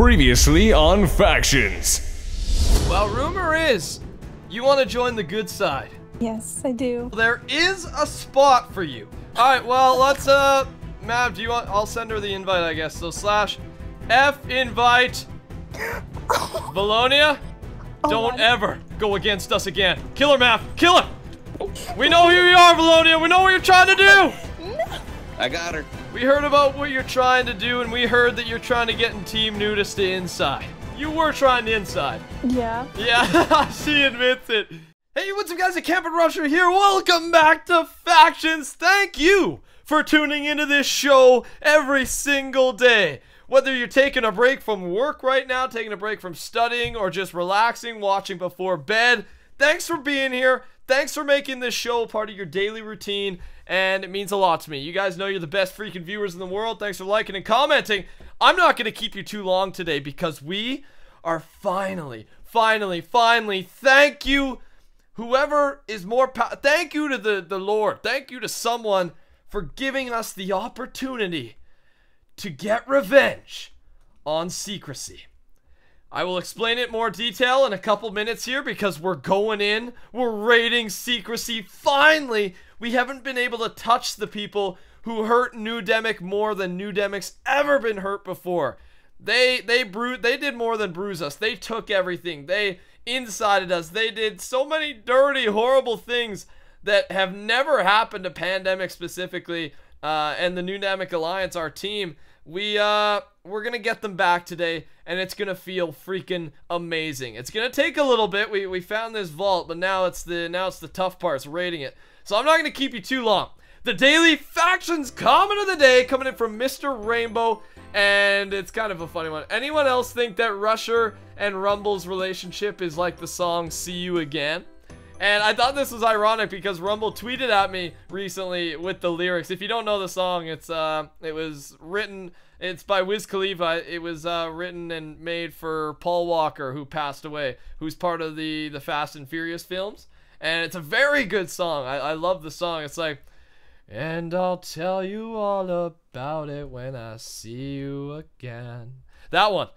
Previously on Factions. Well, rumor is you want to join the good side. Yes, I do. There is a spot for you. All right, well, let's, Mav, do you want, I'll send her the invite, I guess. So /F invite Valonia. Don't ever go against us again. Kill her, Mav. Kill her. We know who you are, Valonia. We know what you're trying to do. I got her. We heard about what you're trying to do, and we heard that you're trying to get in Team Nudist to inside. You were trying to inside. Yeah. Yeah, she admits it. Hey, what's up guys, it's Campin Rusher here. Welcome back to Factions. Thank you for tuning into this show every single day. Whether you're taking a break from work right now, taking a break from studying, or just relaxing, watching before bed, thanks for being here. Thanks for making this show part of your daily routine, and it means a lot to me. You guys know you're the best freaking viewers in the world. Thanks for liking and commenting. I'm not going to keep you too long today because we are finally, thank you, whoever is more thank you to the Lord. Thank you to someone for giving us the opportunity to get revenge on secrecy. I will explain it in more detail in a couple minutes here because we're going in, we're raiding secrecy. Finally, we haven't been able to touch the people who hurt Nudemic more than Nudemic's ever been hurt before. They did more than bruise us. They took everything. They insided us. They did so many dirty, horrible things that have never happened to Pandemic specifically, and the Nudemic Alliance, our team. We're gonna get them back today, and it's gonna feel freaking amazing. It's gonna take a little bit. We found this vault, but now it's the tough parts, raiding it. So I'm not gonna keep you too long. The daily Factions comment of the day coming in from Mr. Rainbow, and it's kind of a funny one. Anyone else think that Rusher and Rumble's relationship is like the song "See You Again"? And I thought this was ironic because Rumble tweeted at me recently with the lyrics. If you don't know the song, it was written, it's by Wiz Khalifa. It was written and made for Paul Walker, who passed away, who's part of the Fast and Furious films. And it's a very good song. I love the song. It's like, and I'll tell you all about it when I see you again. That one.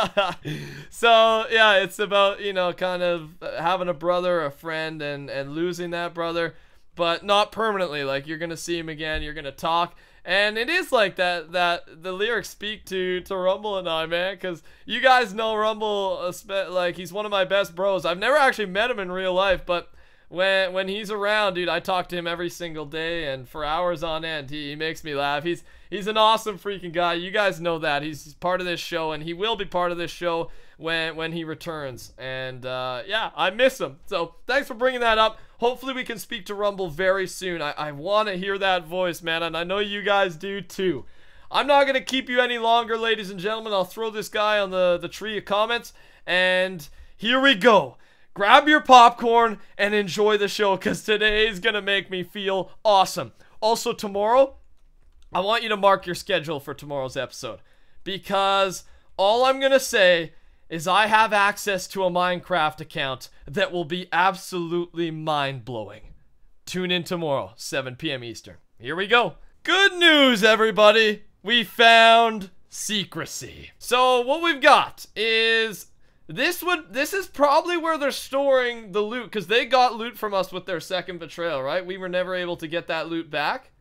So yeah, it's about, you know, kind of having a brother, a friend, and losing that brother, but not permanently. Like, you're gonna see him again, you're gonna talk, and it is like that the lyrics speak to Rumble and I, man, because you guys know Rumble, like, he's one of my best bros. I've never actually met him in real life, but when he's around, dude, I talk to him every single day, and for hours on end. He makes me laugh. He's an awesome freaking guy. You guys know that. He's part of this show, and he will be part of this show when he returns. And yeah, I miss him. So thanks for bringing that up. Hopefully we can speak to Rumble very soon. I want to hear that voice, man, and I know you guys do too. I'm not going to keep you any longer, ladies and gentlemen. I'll throw this guy on the tree of comments, and here we go. Grab your popcorn and enjoy the show, because today is going to make me feel awesome. Also, tomorrow, I want you to mark your schedule for tomorrow's episode, because all I'm going to say is I have access to a Minecraft account that will be absolutely mind-blowing. Tune in tomorrow, 7 p.m. Eastern. Here we go. Good news, everybody. We found secrecy. So what we've got is this is probably where they're storing the loot, because they got loot from us with their second betrayal, right? We were never able to get that loot back.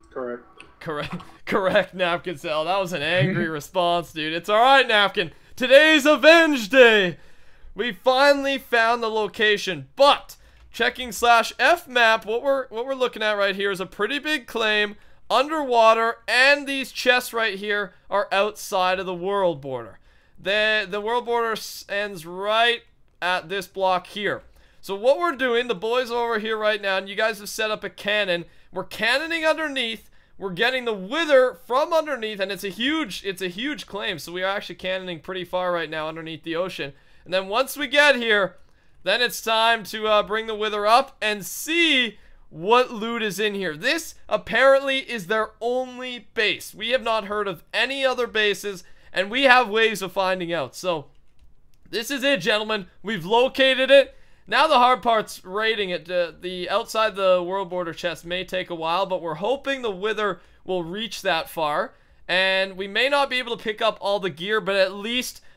Correct, Napkin Cell. That was an angry response, dude. It's alright, Napkin. Today's Avenge Day. We finally found the location, but checking /F map, what we're looking at right here is a pretty big claim underwater, and these chests right here are outside of the world border. The world border ends right at this block here. So what we're doing, the boys are over here right now, and you guys have set up a cannon. We're cannoning underneath. We're getting the wither from underneath, and it's a huge claim. So we are actually cannoning pretty far right now underneath the ocean. And then once we get here, then it's time to bring the wither up and see what loot is in here. This apparently is their only base. We have not heard of any other bases, and we have ways of finding out. So this is it, gentlemen. We've located it. Now the hard part's raiding it. The outside the world border chest may take a while, but we're hoping the wither will reach that far. And we may not be able to pick up all the gear, but at least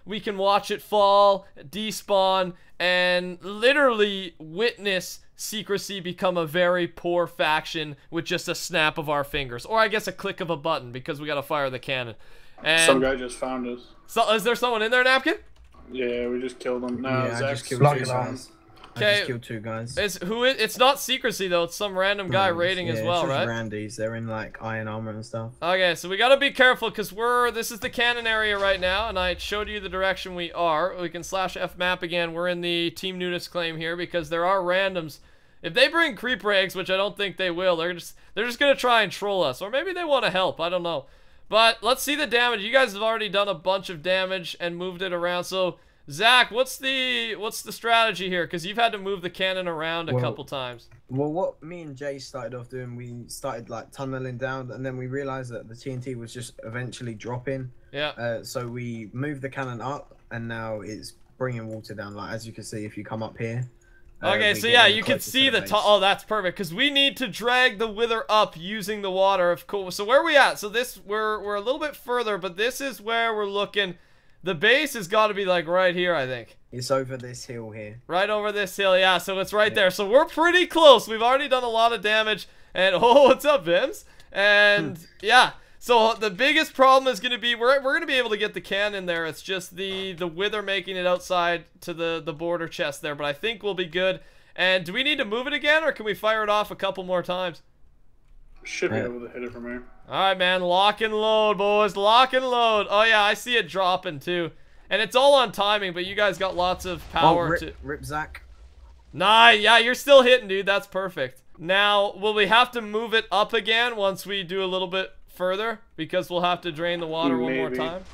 we can watch it fall, despawn, and literally witness Secrecy become a very poor faction with just a snap of our fingers. Or I guess a click of a button, because we gotta fire the cannon. And some guy just found us. so, is there someone in there, Napkin? Yeah, we just killed him. No, Yeah, I Zach's just killed killed two guys. I Okay. just killed 2 guys. It's not Secrecy though, it's some random guy raiding as well, it's just right? Randy's. They're in like iron armor and stuff. Okay, so we gotta be careful because this is the cannon area right now, and I showed you the direction we are. We can slash F map again. We're in the Team Nudist claim here because there are randoms. If they bring creep eggs, which I don't think they will, they're just gonna try and troll us, or maybe they want to help. I don't know. But let's see the damage. You guys have already done a bunch of damage and moved it around. So Zach, what's the strategy here? Because you've had to move the cannon around a couple times. Well, what me and Jay started off doing, we started like tunneling down, and then we realized that the TNT was just eventually dropping. Yeah. So we moved the cannon up, and now it's bringing water down. Like as you can see, if you come up here. Okay, so yeah, you can see the oh, that's perfect, because we need to drag the wither up using the water. Of course. So where are we at? So we're a little bit further, but this is where we're looking. The base has got to be like right here, I think. It's over this hill here. Right over this hill, yeah. So it's right there. So we're pretty close. We've already done a lot of damage. And oh, what's up, Vims? And yeah. So the biggest problem is going to be we're going to be able to get the cannon there. It's just the wither making it outside to the border chest there. But I think we'll be good. And do we need to move it again, or can we fire it off a couple more times? Should be able to hit it from here. Alright, man. Lock and load, boys. Lock and load. Oh, yeah. I see it dropping, too. And it's all on timing, but you guys got lots of power to... Rip Zach. Nice. Yeah, you're still hitting, dude. That's perfect. Now, will we have to move it up again once we do a little bit further? Because we'll have to drain the water one more time.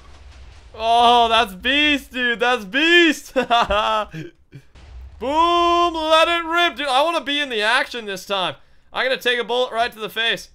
Oh, that's beast, dude. That's beast. Boom. Let it rip, dude. I want to be in the action this time. I'm going to take a bullet right to the face.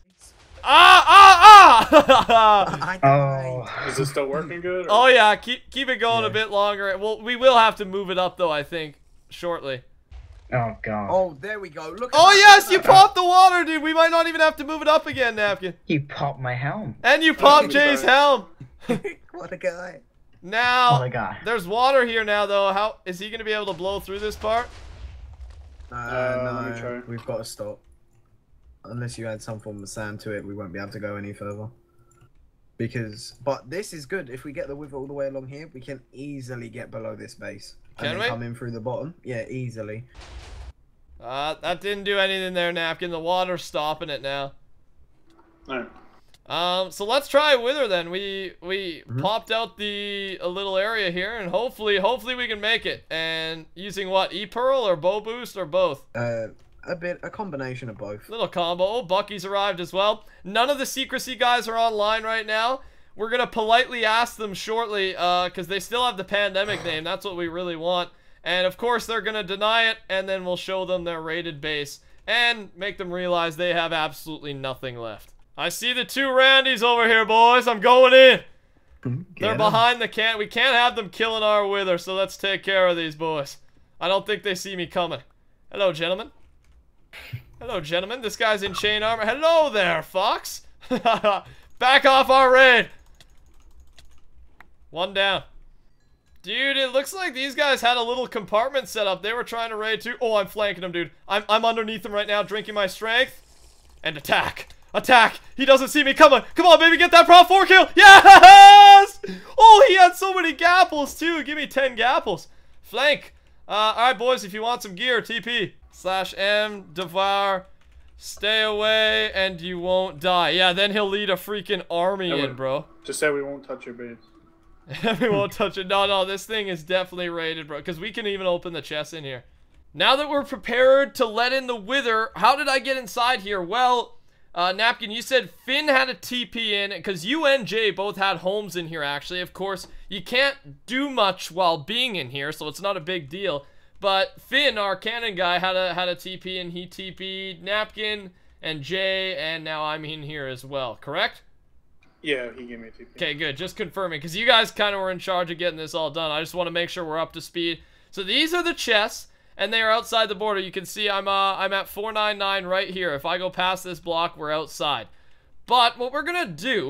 Oh. Is it still working good? Or? Oh yeah, keep it going a bit longer. Well, we will have to move it up though, I think, shortly. Oh god. Oh, there we go. Look. Oh yes, you popped the water, dude. We might not even have to move it up again, Napkin. You popped my helm. And you popped Jay's helm. What a guy. Now, What a guy. there's water here now though. How is he gonna be able to blow through this part? let me try. No, we've got to stop. Unless you add some form of sand to it, we won't be able to go any further. But this is good. If we get the wither all the way along here, we can easily get below this base. Can and we? then come in through the bottom. Yeah, easily. That didn't do anything there, Napkin. The water's stopping it now. Alright. So let's try Wither then. We popped out a little area here, and hopefully we can make it. And using what, E-Pearl or Bow Boost or both? A combination of both. Little combo. Oh, Bucky's arrived as well. None of the Secrecy guys are online right now. We're gonna politely ask them shortly, because they still have the pandemic name. That's what we really want. And of course they're gonna deny it, and then we'll show them their raided base and make them realize they have absolutely nothing left. I see the 2 Randys over here, boys. I'm going in. They're behind the can. We can't have them killing our Wither, so let's take care of these boys. I don't think they see me coming. Hello, gentlemen. Hello, gentlemen. This guy's in chain armor. Hello there, Fox. Back off our raid. 1 down. Dude, it looks like these guys had a little compartment set up. They were trying to raid too. Oh, I'm flanking them, dude. I'm underneath them right now, drinking my strength. And attack. Attack. He doesn't see me coming. Come on, baby. Get that Prop 4 kill. Yes! Oh, he had so many gapples, too. Give me 10 gapples. Flank. Alright, boys. If you want some gear, TP. /M, devour, stay away, and you won't die. Yeah, then he'll lead a freaking army in, bro. Just say we won't touch your base. We won't touch it. No, this thing is definitely raided, bro, because we can even open the chest in here. Now that we're prepared to let in the Wither, how did I get inside here? Well, Napkin, you said Finn had a TP in, because you and Jay both had homes in here, actually. Of course, you can't do much while being in here, so it's not a big deal. But Finn, our cannon guy, had a TP, and he TP'd Napkin and Jay, and now I'm in here as well, correct? Yeah, he gave me a TP. Okay, good. Just confirming, because you guys kind of were in charge of getting this all done. I just want to make sure we're up to speed. So these are the chests, and they are outside the border. You can see I'm at 499 right here. If I go past this block, we're outside. But what we're gonna do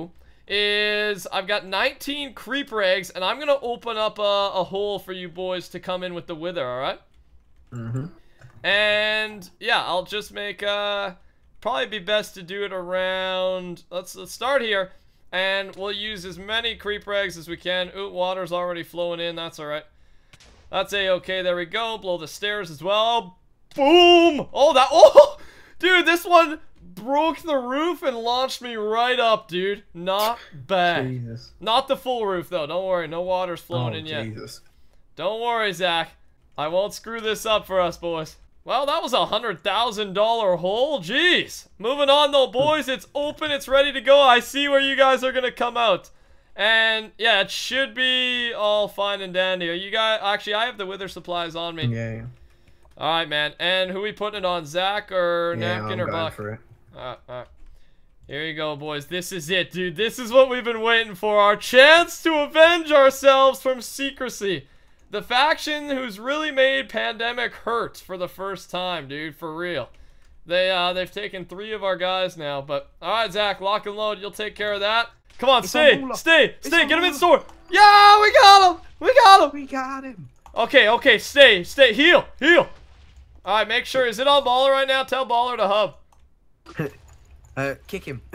is I've got 19 creeper eggs, and I'm gonna open up a hole for you boys to come in with the wither, alright? Mm-hmm. And yeah, I'll just make probably be best to do it around, let's start here, and we'll use as many creeper eggs as we can. Ooh, water's already flowing in, that's alright. That's a-okay, there we go. Blow the stairs as well. Boom! Oh, dude, this one broke the roof and launched me right up, dude. Not bad. Jesus. Not the full roof, though. Don't worry, no water's flowing in yet. Jesus. Don't worry, Zach. I won't screw this up for us, boys. Well, that was a $100,000 hole. Jeez. Moving on, though, boys. It's open. It's ready to go. I see where you guys are going to come out. And, yeah, it should be all fine and dandy. Are you guys... Actually, I have the wither supplies on me. Yeah. Alright, man. And who we putting it on? Zach or Napkin or Buck? For it. Alright. Here you go, boys. This is it, dude. This is what we've been waiting for. Our chance to avenge ourselves from secrecy. The faction who's really made Pandemic hurt for the first time, dude. For real. They've taken 3 of our guys now. But, alright, Zach. Lock and load. You'll take care of that. Come on, stay. Get him in store. Yeah, we got him. We got him. Okay, stay. Heal. Alright, make sure. Is it on Baller right now? Tell Baller to hub. Kick him.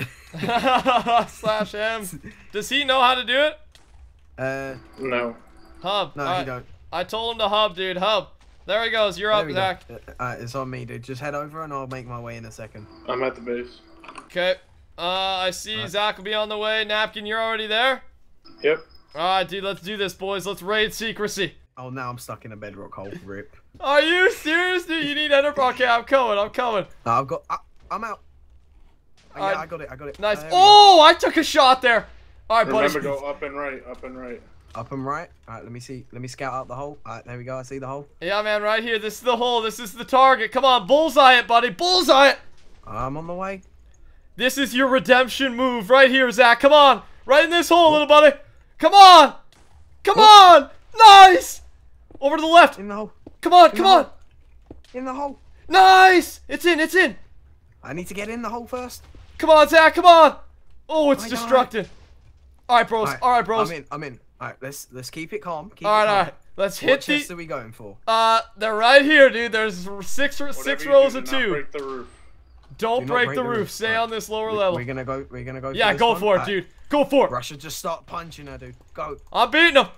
/M. Does he know how to do it? No. Hub. No, Alright. he don't. I told him to hub, dude. Hub. There he goes. You're up, Zach. It's on me, dude. Just head over and I'll make my way in a second. I'm at the base. Okay. I see Zach will be on the way. Napkin, you're already there? Yep. Alright, dude. Let's do this, boys. Let's raid secrecy. Oh, now I'm stuck in a bedrock hole. Rip. Are you serious, dude? You need ender. Okay, I'm coming. No, I'm out. Alright. Yeah, I got it. Nice. There we Oh, I took a shot there. Alright, buddy. Remember, go up and right. go. Up and right. Alright, let me see. Let me scout out the hole. Alright, there we go. I see the hole. Yeah, man, right here. This is the hole. This is the target. Come on, bullseye it, buddy. Bullseye it. I'm on the way. This is your redemption move right here, Zach. Come on. Right in this hole, little buddy. Come on. Come on. Nice. Over to the left. In the hole. Come on. In the hole. Nice. It's in. I need to get in the hole first. Come on, Zach. Come on. Oh, it's I destructive. All right, bros. I'm in. Alright, let's keep it calm. All right. Let's hit what chests are we going for? They're right here, dude. There's six rows of 2. Break the roof. Don't break the roof. Stay on this lower level. We're gonna go. Yeah, go for it, dude. Go for it. Russia, just start punching her, dude. Go. I'm beating him.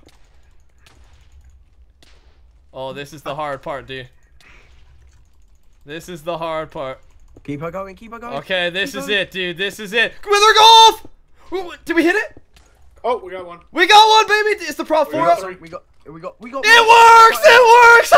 Oh, this is the hard part, dude. This is the hard part. Keep her going. Okay, this is it, dude. This is it. Wither golf! Did we hit it? Oh, we got one. We got one, baby. It's the Prop 4 out. We got. It works!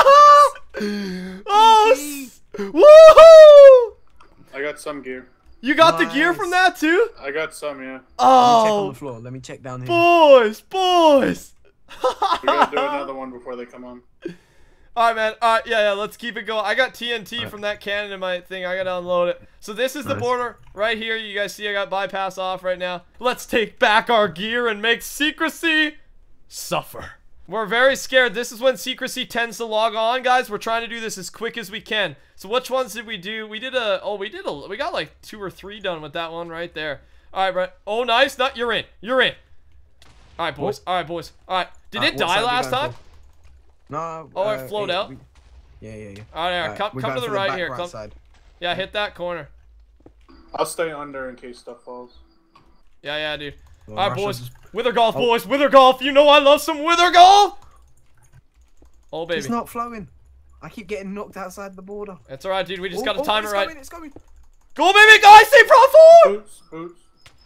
Oh, woohoo! I got some gear. You got the gear from that too? I got some, yeah. Let me check on Oh, the floor. Let me check down here. boys. We gotta do another one before they come on. Alright, man. Alright, yeah, let's keep it going. I got TNT from that cannon in my thing. I gotta unload it. So this is the border right here. You guys see I got bypass off right now. Let's take back our gear and make secrecy suffer. We're very scared. This is when secrecy tends to log on, guys. We're trying to do this as quick as we can. So which ones did we do? We got like 2 or 3 done with that one right there. Alright, Brett. Oh, nice. You're in. Alright, boys. Alright. Did it die last time? No. Oh, it flowed out? Yeah. Alright, come to the right here. Side. Yeah, hit that corner. I'll stay under in case stuff falls. Yeah, dude. Well, Alright, boys. Russia's- Wither golf, boys. Wither golf. You know I love some wither golf. Oh, baby. It's not flowing. I keep getting knocked outside the border. It's alright, dude. We just gotta time it right. It's going. Go, baby. Guys, stay Prop 4. Boots.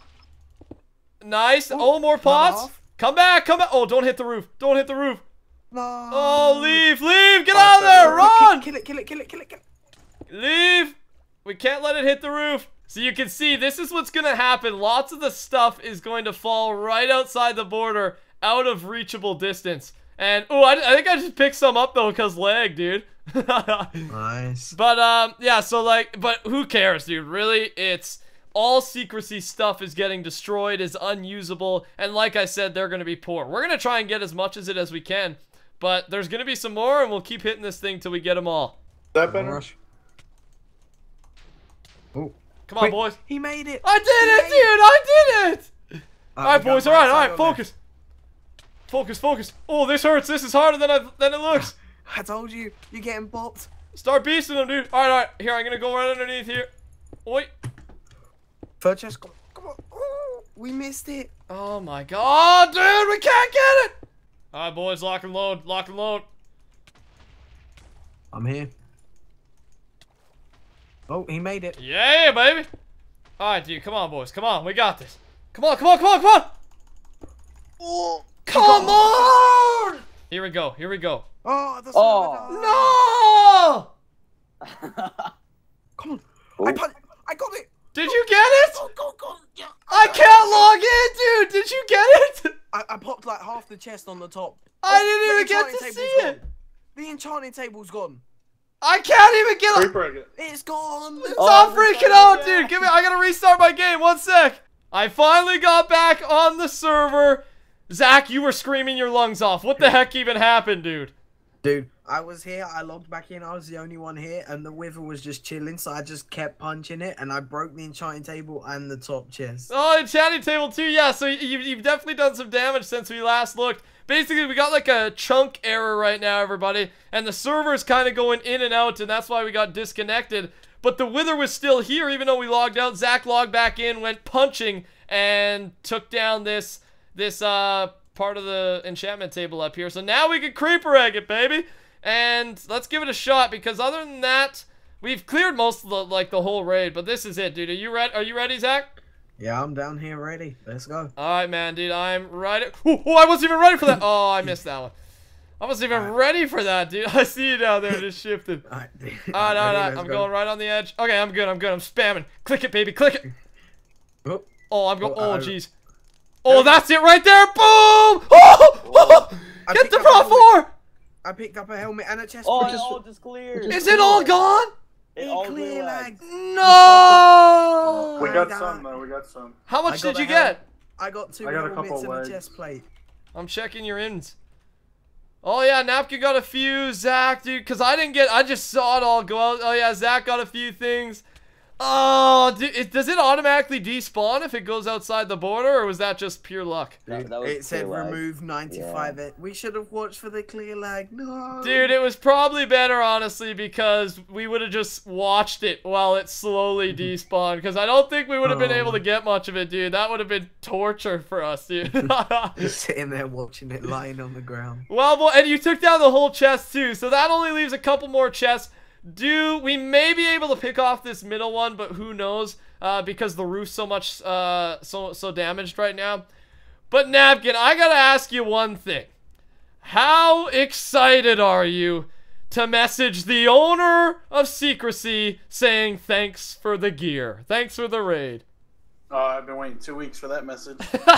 Nice. Oh, more pots. half. Come back. Oh, don't hit the roof. No. Oh, leave. Get out of there. Run. Kill it. Leave. We can't let it hit the roof. So you can see, this is what's going to happen. Lots of the stuff is going to fall right outside the border, out of reachable distance. And, oh, I think I just picked some up, though, because lag, dude. Nice. But, yeah, so, like, but who cares, dude? Really, it's all secrecy stuff is getting destroyed, is unusable. And like I said, they're going to be poor. We're going to try and get as much as it as we can. But there's going to be some more, and we'll keep hitting this thing till we get them all. Is that better? Oh. Come on, boys. He made it. I did it, dude. I did it. Alright, we got boys, right alright, side alright, or focus. Focus, focus. Oh, this hurts. This is harder than it looks. left? I told you, you're getting bopped. Start beasting them, dude. Alright, alright. Here, I'm gonna go right underneath here. Oi. Third chest, come on. Oh, we missed it. Oh my god, dude, we can't get it! Alright, boys, lock and load, lock and load. I'm here. Oh, he made it. Yeah, baby. Alright, dude, come on, boys, come on, we got this. Come on, come on, come on, come on! Oh, Come on! Here we go, here we go. Oh, the No! Come on. Oh. I got it. Did you get it? Go. Yeah. I can't log in, dude! Did you get it? I popped like half the chest on the top. I The didn't even get enchanting to see table's it! gone. The enchanting table's gone. I can't even get it! Creeper egg. It's gone. Stop freaking out, dude! Give me, I gotta restart my game, 1 sec! I finally got back on the server. Zach, you were screaming your lungs off. What the heck even happened, dude? Dude, I was here, I logged back in, I was the only one here, and the Wither was just chilling, so I just kept punching it, and I broke the enchanting table and the top chest. Oh, enchanting table too, yeah, so you've definitely done some damage since we last looked. Basically, we got like a chunk error right now, everybody, and the server's kind of going in and out, and that's why we got disconnected. But the Wither was still here, even though we logged out. Zach logged back in, went punching, and took down this part of the enchantment table up here. So now we can creeper egg it, baby. And let's give it a shot, because other than that, we've cleared most of the whole raid. But this is it, dude. Are you ready, Zach? Yeah, I'm down here ready. Let's go. Alright, man, dude. I'm ready. Oh, I wasn't even ready for that. Oh, I missed that one. I wasn't even ready for that, dude. I see you down there just shifted. Alright, Alright. I'm going right on the edge. Okay, I'm good. I'm spamming. Click it, baby. Click it. Oh, I'm going. Oh, jeez. Oh, that's it right there. Boom! Oh! Get the Pro 4! I picked up a helmet and a chest. Oh, plate. it all just cleared. Is it all gone? It all Clear lagged. lags. No! We got God. some though. We got some. How I much got did you the hell- get? I got 2 I got a helmets couple and a legs. chest plate. I'm checking your ins. Oh yeah, Napkin got a few. Zach, dude, because I just saw it all go out. Oh yeah, Zach got a few things. Oh, dude, does it automatically despawn if it goes outside the border, or was that just pure luck? That was It said clear lag. remove 95. We should have watched for the clear lag. No. Dude, it was probably better, honestly, because we would have just watched it while it slowly despawned, because I don't think we would have been able to get much of it, dude. That would have been torture for us, dude. Just sitting there watching it lying on the ground. Well, boy, and you took down the whole chest, too, so that only leaves a couple more chests. We may be able to pick off this middle one, but who knows, because the roof's so much, so damaged right now. But Napkin, I gotta ask you one thing. How excited are you to message the owner of Secrecy saying thanks for the gear? Thanks for the raid. I've been waiting 2 weeks for that message.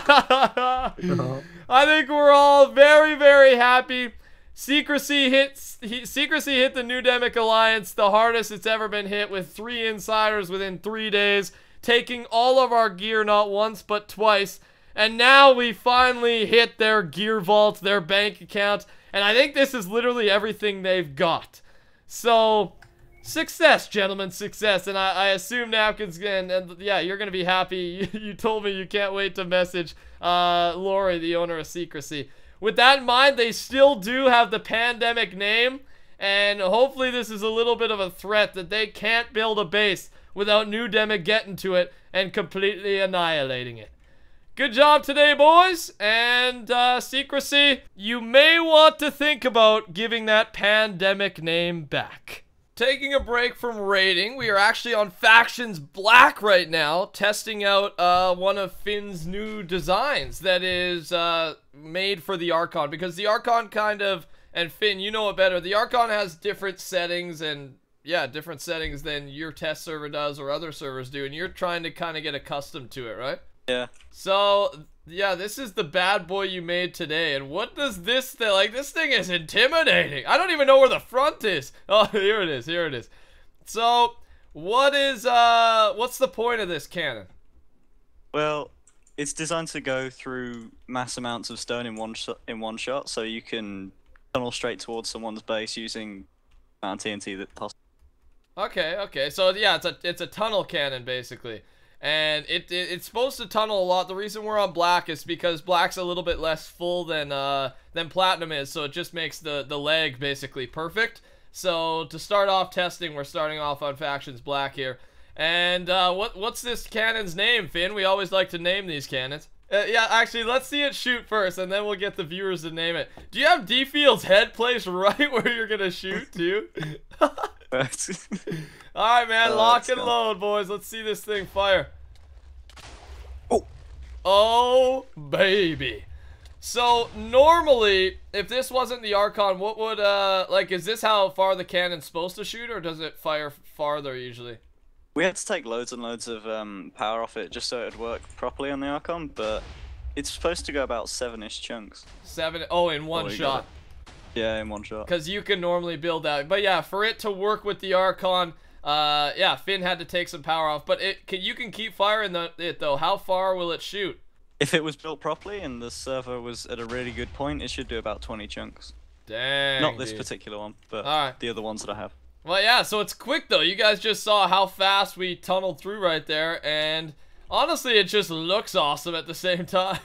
I think we're all very, very happy. Secrecy hit the New Demic Alliance the hardest it's ever been hit, with 3 insiders within 3 days, taking all of our gear not once but twice. And now we finally hit their gear vault, their bank account, and I think this is literally everything they've got. So, success, gentlemen, success. And I assume Napkins, and yeah, you're gonna be happy. You told me you can't wait to message Lori, the owner of Secrecy. With that in mind, they still do have the pandemic name, and hopefully this is a little bit of a threat that they can't build a base without New Demic getting to it and completely annihilating it. Good job today, boys, and Secrecy, you may want to think about giving that pandemic name back. Taking a break from raiding, we are actually on Factions Black right now, testing out one of Finn's new designs that is made for the Archon, because the Archon kind of, and Finn, you know it better, the Archon has different settings, and yeah, different settings than your test server does or other servers do, and you're trying to kind of get accustomed to it, right? Yeah. So, yeah, this is the bad boy you made today, and what does this thing, like, this thing is intimidating. I don't even know where the front is. Oh, here it is, here it is. So, what's the point of this cannon? Well, it's designed to go through mass amounts of stone in one shot, so you can tunnel straight towards someone's base using amount of TNT that possible. Okay, so yeah, it's a tunnel cannon, basically. and it's supposed to tunnel a lot. The reason we're on black is because black's a little bit less full than platinum is, so it just makes the leg basically perfect. So to start off testing, we're starting off on Factions Black here. And what's this cannon's name, Finn? We always like to name these cannons. Yeah, actually, let's see it shoot first, and then we'll get the viewers to name it. Do you have D-Field's head placed right where you're gonna shoot, too? Alright, man, lock and load, boys. Let's see this thing fire. Oh, baby. So, normally, if this wasn't the Archon, what would, like, is this how far the cannon's supposed to shoot, or does it fire farther, usually? We had to take loads and loads of power off it just so it would work properly on the Archon, but it's supposed to go about 7-ish chunks. 7? Oh, in one shot. Yeah, in one shot. Because you can normally build that. But yeah, for it to work with the Archon, yeah, Finn had to take some power off. But you can keep firing it, though. How far will it shoot? If it was built properly and the server was at a really good point, it should do about 20 chunks. Dang, Not this particular one, but the other ones that I have. Well, yeah, so it's quick, though. You guys just saw how fast we tunneled through right there, and honestly, it just looks awesome at the same time.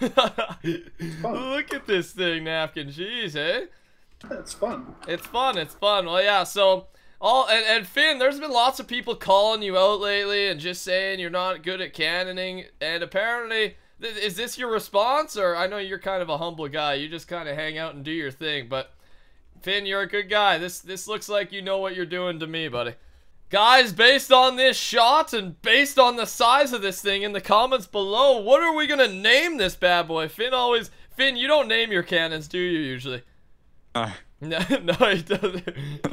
Look at this thing, Napkin. Jeez, eh? It's fun. It's fun, it's fun. Well, yeah, so, and Finn, there's been lots of people calling you out lately and just saying you're not good at cannoning, and apparently, is this your response, or I know you're kind of a humble guy, you just kind of hang out and do your thing, but Finn, you're a good guy. This looks like you know what you're doing to me, buddy. Guys, based on this shot and based on the size of this thing, in the comments below, what are we gonna name this bad boy? Finn, you don't name your cannons, do you, usually? No. No, he doesn't.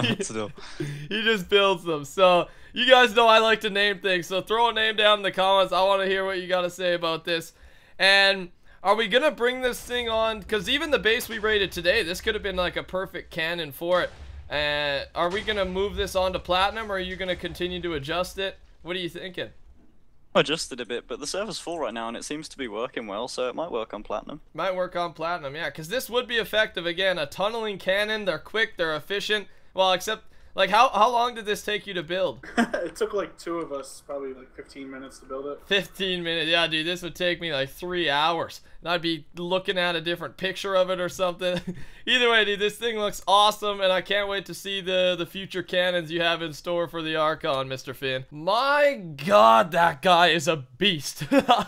He just builds them. So, you guys know I like to name things, so throw a name down in the comments. I want to hear what you gotta say about this. And are we gonna bring this thing on? Because even the base we rated today, this could have been like a perfect cannon for it. Are we gonna move this on to platinum, or are you gonna continue to adjust it? What are you thinking? I adjusted a bit, but the server's full right now and it seems to be working well, so it might work on platinum. Might work on platinum, yeah, because this would be effective. Again, a tunneling cannon. They're quick, they're efficient. Well, except, like, how long did this take you to build? It took like 2 of us, probably like 15 minutes to build it. 15 minutes, yeah, dude, this would take me like 3 hours. And I'd be looking at a different picture of it or something. Either way, dude, this thing looks awesome, and I can't wait to see the future cannons you have in store for the Archon, Mr. Finn. My god, that guy is a beast.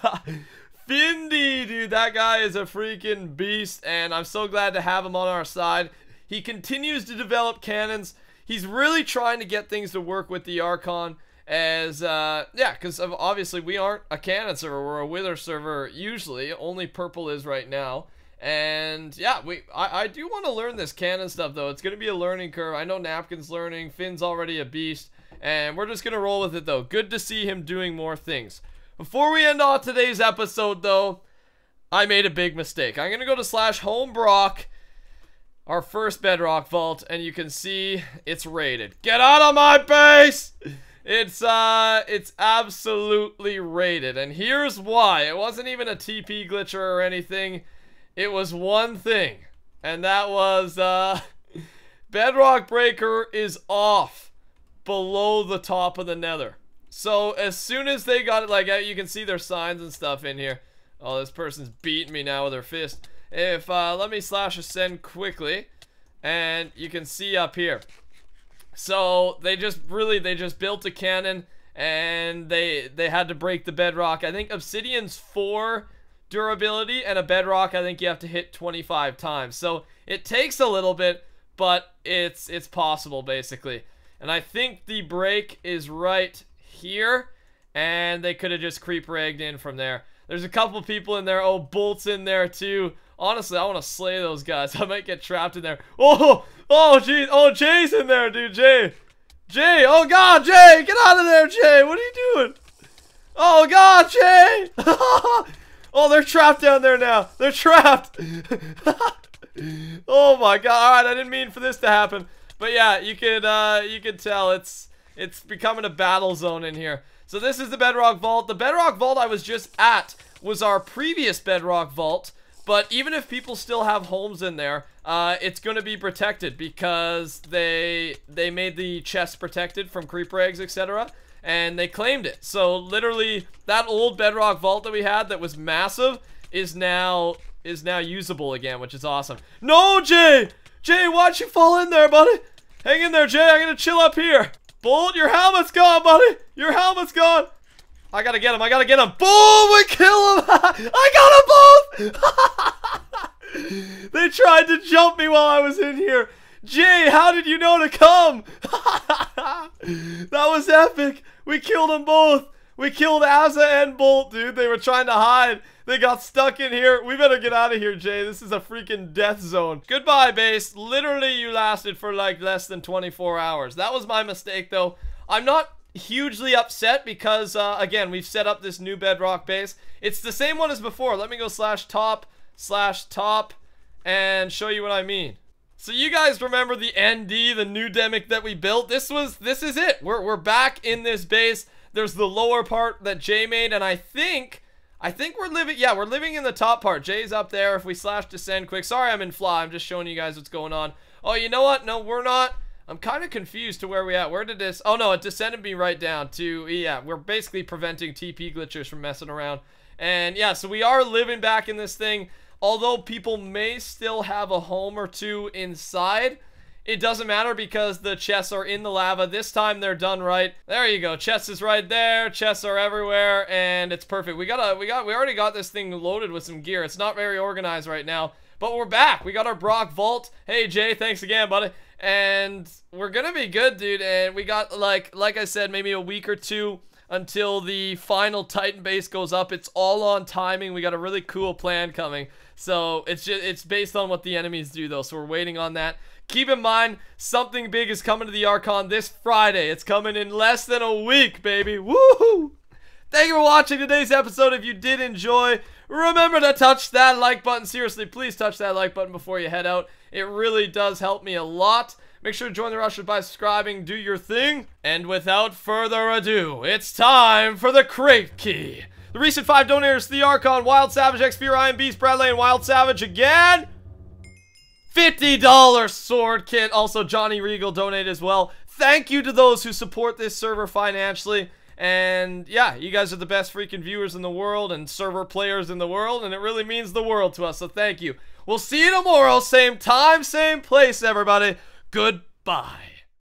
Findy, dude, that guy is a freaking beast, and I'm so glad to have him on our side. He continues to develop cannons. He's really trying to get things to work with the Archon as, yeah, because obviously we aren't a cannon server, we're a Wither server usually, only purple is right now. And yeah, I do want to learn this cannon stuff though. It's going to be a learning curve. I know Napkin's learning, Finn's already a beast, and we're just going to roll with it though. Good to see him doing more things. Before we end off today's episode though, I made a big mistake. I'm going to go to /homebrock, our first bedrock vault, and you can see it's raided. Get out of my base! It's absolutely raided, and here's why. It wasn't even a TP glitcher or anything. It was one thing, and that was, Bedrock Breaker is off below the top of the nether. So, as soon as they got it, like, you can see their signs and stuff in here. Oh, this person's beating me now with her fist. If, let me /ascend quickly, and you can see up here. So, they just built a cannon, and they had to break the bedrock. I think Obsidian's 4 durability, and a bedrock, I think you have to hit 25 times. So, it takes a little bit, but it's possible, basically. And I think the break is right here, and they could have just creep-ragged in from there. There's a couple people in there. Oh, Bolt's in there, too. Honestly, I want to slay those guys. I might get trapped in there. Oh, jeez. Oh, Jay's in there, dude. Jay, oh, God, Jay. Get out of there, Jay. What are you doing? Oh, God, Jay. Oh, they're trapped down there now. They're trapped. Oh, my God. All right, I didn't mean for this to happen. But, yeah, you could tell it's becoming a battle zone in here. So, this is the Bedrock Vault. The Bedrock Vault I was just at was our previous Bedrock Vault. But even if people still have homes in there, it's going to be protected because they made the chests protected from creeper eggs, etc. and they claimed it. So literally, that old bedrock vault that we had that was massive is now usable again, which is awesome. No, Jay! Jay, why'd you fall in there, buddy? Hang in there, Jay. I'm gonna chill up here. Bolt, your helmet's gone, buddy. Your helmet's gone. I gotta get him. I gotta get him. Boom! We kill him. I got them both. They tried to jump me while I was in here. Jay, how did you know to come? That was epic. We killed them both. We killed Asa and Bolt, dude. They were trying to hide. They got stuck in here. We better get out of here, Jay. This is a freaking death zone. Goodbye, base. Literally, you lasted for like less than 24 hours. That was my mistake, though. I'm not hugely upset because, again, we've set up this new bedrock base. It's the same one as before. Let me go /top and show you what I mean. So you guys remember the ND, the new Demic that we built? This is it. We're back in this base. There's the lower part that Jay made, and I think we're living in the top part. Jay's up there. If we /descend quick. Sorry, I'm in fly. I'm just showing you guys what's going on. Oh, you know what? No, we're not. I'm kind of confused to where we at. Where did this? Oh, no, it descended me right down to, yeah, we're basically preventing TP glitchers from messing around. And, yeah, so we are living back in this thing. Although people may still have a home or two inside, it doesn't matter because the chests are in the lava. This time they're done right. There you go. Chests is right there. Chests are everywhere, and it's perfect. We already got this thing loaded with some gear. It's not very organized right now, but we're back. We got our Brock Vault. Hey Jay, thanks again, buddy. And we're gonna be good, dude. And we got like I said, maybe a week or two until the final Titan base goes up. It's all on timing. We got a really cool plan coming. So it's based on what the enemies do though. So we're waiting on that. Keep in mind, something big is coming to the Archon this Friday. It's coming in less than a week, baby. Woohoo! Thank you for watching today's episode. If you did enjoy, remember to touch that like button. Seriously, please touch that like button before you head out. It really does help me a lot. Make sure to join the Rushers by subscribing. Do your thing. And without further ado, it's time for the crate key. The recent 5 donors to the Archon, Wild Savage, Xfear, Iron Beast, Bradley, and Wild Savage again. $50 sword kit. Also, Johnny Regal donated as well. Thank you to those who support this server financially. And yeah, you guys are the best freaking viewers in the world and server players in the world, and it really means the world to us, so thank you. We'll see you tomorrow, same time, same place, everybody. Goodbye.